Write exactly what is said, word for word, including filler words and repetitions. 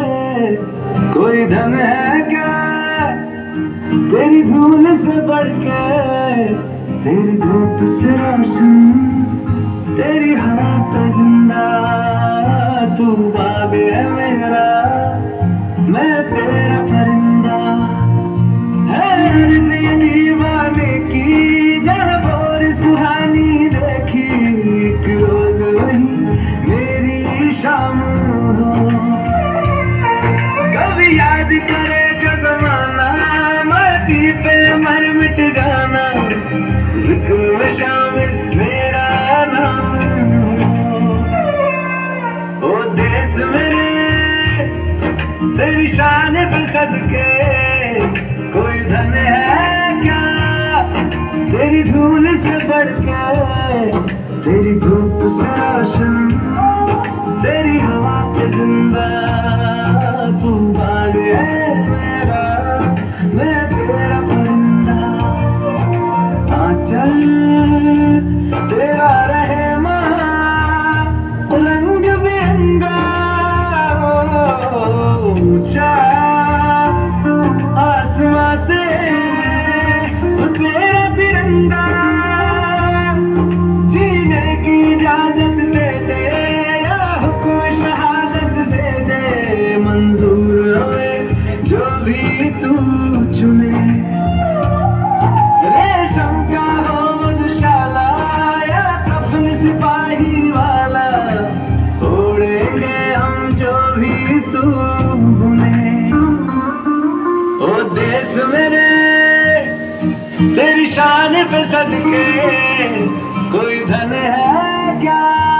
कोई धन है क्या तेरी धूल से बढ़ के, तेरी धूप से रोशन, तेरी हवा पे जिंदा। तू बाग है मेरा, मैं तेरा परिंदा। है अर्ज़ ये दीवाने की, जहाँ भोर सुहानी देखी, एक रोज वही मेरी शाम हो। कभी याद करे जो ज़माना, माटी पे मर मिट जाना, जिक्र में शामिल मेरा नाम हो। ओ देश मेरे तेरी शान पे सदके, कोई धन है क्या तेरी धूल से बढ़ के, तेरी धूप से रोशन, तेरी हवा पे जिंदा। तू बाग है मेरा, मैं तेरा परिंदा। आंचल तेरा रहे मां, रंग बिरंगा, ऊंचा आसमां से तेरा तिरंगा। जीने की इजाजत दे दे, या हुक्म शहादत दे दे, मंजूर होए जो भी तू चुने। रेशम का हो मधुशाला, या कफन सिपाही वाला, ओढ़ेंगे हम जो भी तू बुने। ओ देश मेरे तेरी शान पे सदके, कोई धन है क्या